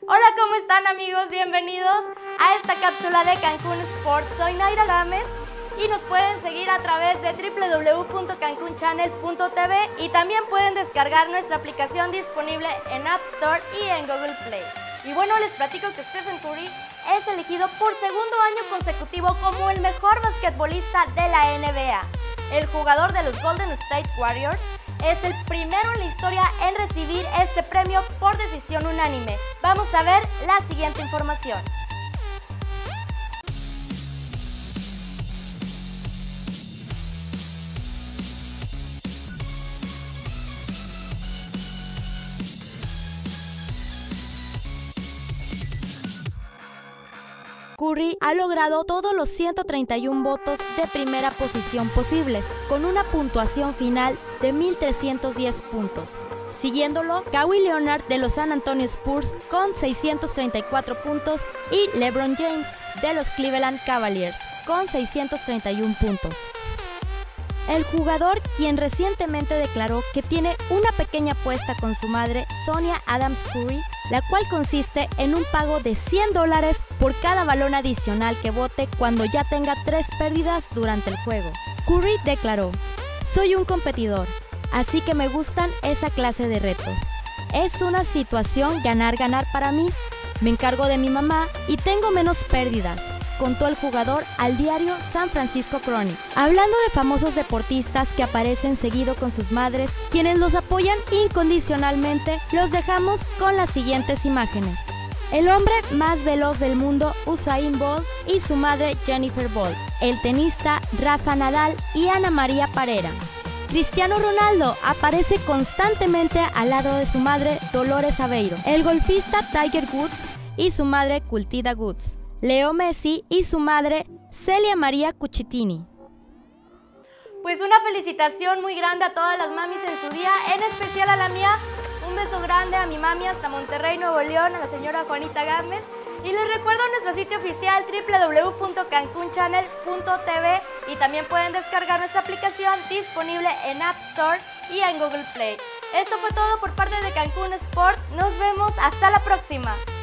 Hola, ¿cómo están amigos? Bienvenidos a esta cápsula de Cancún Sports. Soy Naira Gámez y nos pueden seguir a través de www.cancunchannel.tv y también pueden descargar nuestra aplicación disponible en App Store y en Google Play. Y bueno, les platico que Stephen Curry es elegido por segundo año consecutivo como el mejor basquetbolista de la NBA. El jugador de los Golden State Warriors es el primero en la historia en recibir este premio por decisión unánime. Vamos a ver la siguiente información. Curry ha logrado todos los 131 votos de primera posición posibles, con una puntuación final de 1.310 puntos. Siguiéndolo, Kawhi Leonard de los San Antonio Spurs con 634 puntos y LeBron James de los Cleveland Cavaliers con 631 puntos. El jugador, quien recientemente declaró que tiene una pequeña apuesta con su madre, Sonia Adams Curry, la cual consiste en un pago de $100 por cada balón adicional que bote cuando ya tenga 3 pérdidas durante el juego. Curry declaró: "Soy un competidor, así que me gustan esa clase de retos. Es una situación ganar-ganar para mí. Me encargo de mi mamá y tengo menos pérdidas", contó el jugador al diario San Francisco Chronicle. Hablando de famosos deportistas que aparecen seguido con sus madres, quienes los apoyan incondicionalmente, los dejamos con las siguientes imágenes. El hombre más veloz del mundo, Usain Bolt, y su madre Jennifer Bolt. El tenista Rafa Nadal y Ana María Parera. Cristiano Ronaldo aparece constantemente al lado de su madre Dolores Aveiro. El golfista Tiger Woods y su madre Cultida Woods. Leo Messi y su madre Celia María Cucitini. Pues una felicitación muy grande a todas las mamis en su día, en especial a la mía. Un beso grande a mi mami hasta Monterrey, Nuevo León, a la señora Juanita Gámez. Y les recuerdo nuestro sitio oficial www.cancunchannel.tv y también pueden descargar nuestra aplicación disponible en App Store y en Google Play. Esto fue todo por parte de Cancún Sport. Nos vemos hasta la próxima.